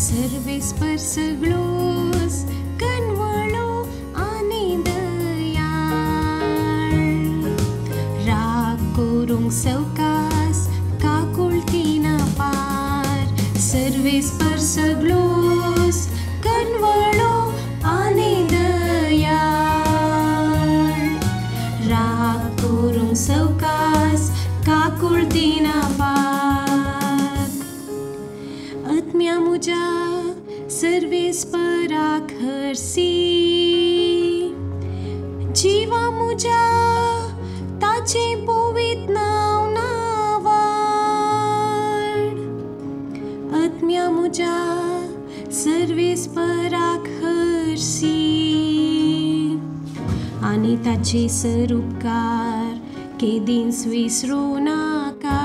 सर्वे स्पर्श ग्लोस कन्वळो आणि दयाळ राग कोरुंग सवकास काकुळतीना पार सर्वे स्पर्श ग्लोस कन्वळो आणि दयाळ राग कोरुंग सवकास काकुळतीना पार आत्म्या मुजा सर्वेस पराक हरसी जीवा मुजा ताचे पोवीत नाव नावाड आत्म्या मुजा सर्वेस पराक हरसी आणि ताचे सरूपकार केदींस विसरू नाका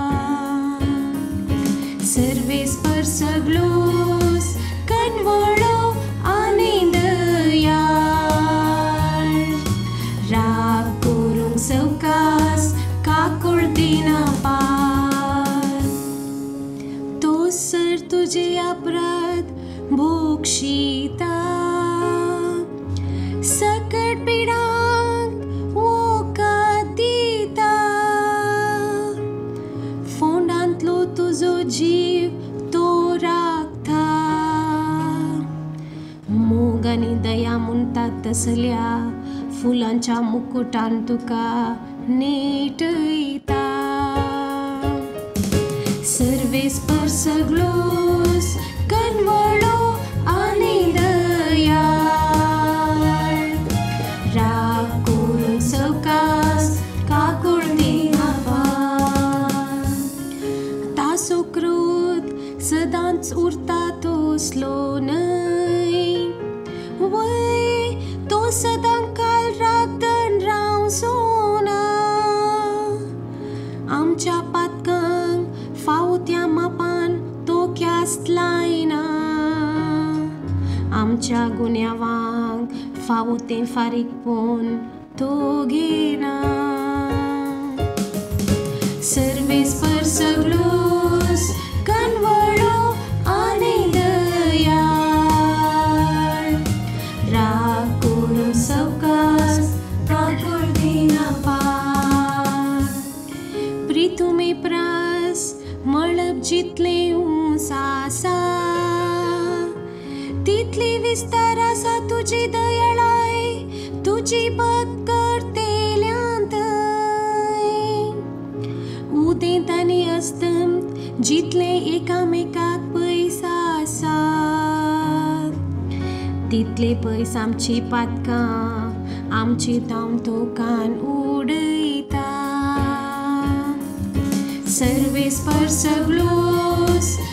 सर्वे स्पर्श ग्लोस कन्वळो आणि दयाळ राग कोरुंग सवकास काकुळतीना पार तो सर तुझे अपराध भोगशिता सकट पिडांक वोकात दिता फोंडांतलो तुजो जीव तो राखता मोग आनी दया म्हणटात तसल्या फुलांच्या मुकुटान तुका नेटयता सर्वे स्पर्श ग्लोस कन्वळो आणि दयाळ राग कोरुंग सवकास काकुळतीना पार तासो क्रोध सदांच उरता तो स्लो न्हय वय तो सदां काल राखतन रावसोना आमच्या पातकांक फावो त्या मापान तो क्यास्त लायना आमच्या गुन्यांवांक फावो तें फारीकपण तो घेना सर्वे स्पर्श ग्लोस कन्वळो आणि दयाळ राग कोरुंग सवकास काकुळतीना पार प्रितुमे प्रास मळब जितले उंच आसा तितली विस्तार आसा तुजी दयाळाय तुजी भक्त करतेल्यांत उदेंत आनी अस्तंत जितले एकामेकाक पयस आसात तितले पयस आमची पातकां आमची ताम तोकान उडयता सर्वे स्पर्श ग्लोस